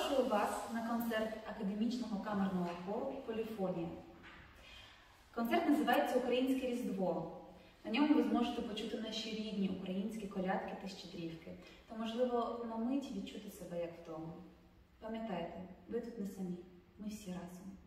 Запрошую вас на концерт академічного камерного хору «Поліфонія». Концерт називається «Українське Різдво». На ньому ви зможете почути наші рідні українські колядки та щедрівки, та, можливо, на мить відчути себе як вдома. Пам'ятайте, ви тут не самі, ми всі разом.